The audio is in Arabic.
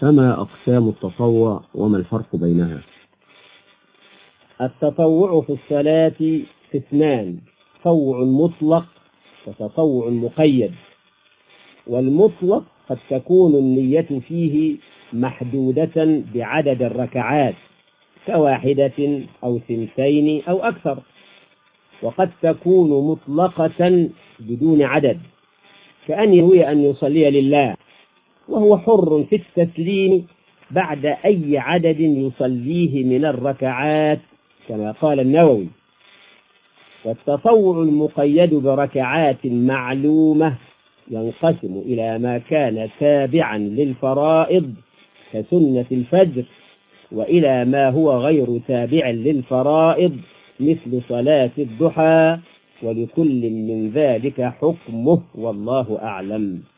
فما أقسام التطوع وما الفرق بينها؟ التطوع في الصلاة قسمان: تطوع مطلق وتطوع مقيد. والمطلق قد تكون النية فيه محدودة بعدد الركعات كواحدة أو ثنتين أو أكثر، وقد تكون مطلقة بدون عدد، كأن ينوي أن يصلي لله وهو حر في التسليم بعد أي عدد يصليه من الركعات كما قال النووي. والتطوع المقيد بركعات معلومة ينقسم إلى ما كان تابعا للفرائض كسنة الفجر، وإلى ما هو غير تابع للفرائض مثل صلاة الضحى، ولكل من ذلك حكمه والله أعلم.